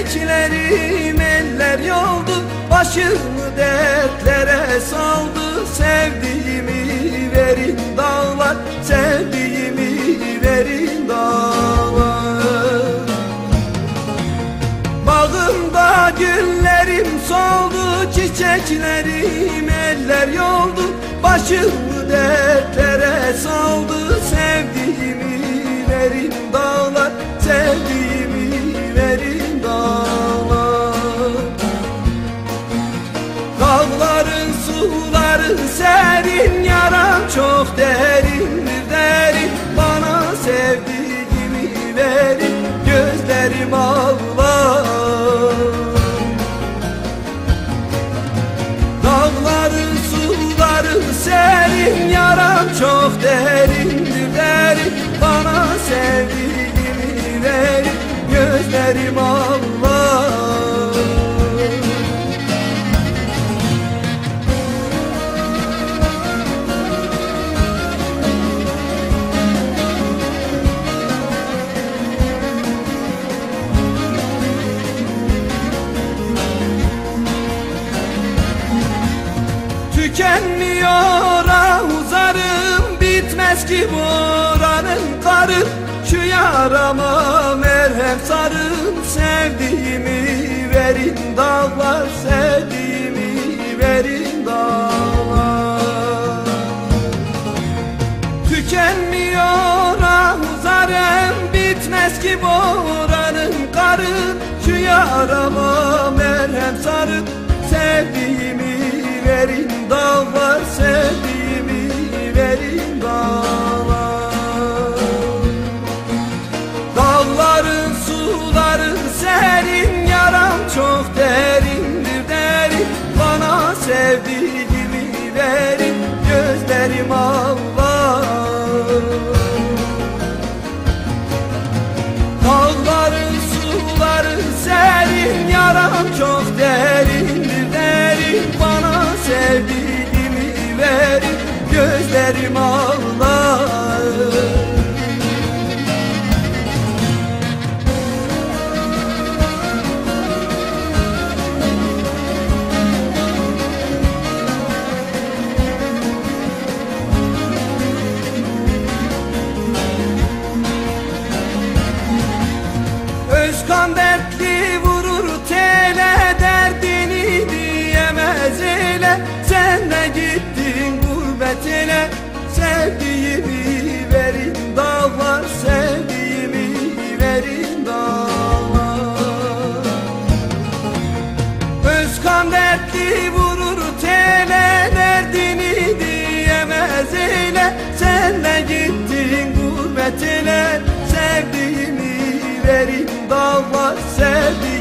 çiçeklerim eller yoldu, başımı dertlere saldı. Sevdiğimi verin dağlar, sevdiğimi verin dağlar. Bağımda güllerim soldu, çiçeklerim eller yoldu, başımı dertlere saldı. Sevdiğimi verin dağlar, sevdiğimi verin dağlar. Dağların suları serin, yaram çok derindir derin. Bana sevdiğimi verin, gözlerim ağlar. Dağların suları serin, yaram çok derindir derin. Bana sevdiğimi verin, gözlerim ağlar. Tükenmiyor ahuzarım, bitmez ki buranın karı. Şu yarama merhem sarın, sevdiğimi verin dağlar, sevdiğimi verin dağlar. Tükenmiyor ahuzarım, bitmez ki buranın karı. Şu yarama merhem sarın, sevdiğimi verin dağlar, sevdiğimi verin dağlar. Dağların suları serin, yaram çok derindir derin. Bana sevdiğimi verin, gözlerim ağlar. Dağların suları serin, yaram çok derindir derin. Bana sevdiğimi verin, gözlerim ağlar. Özkan dertli vurur tele, derdini diyemez ele. Sen de gittin gurbet ele, sevdiğimi verin dağlar, sevdiğimi verin dağlar. Özkan dertli vurur tele, derdini diyemez ele. Sen de gittin gurbet ele, sevdiğimi verin dağlar, sevdiğimi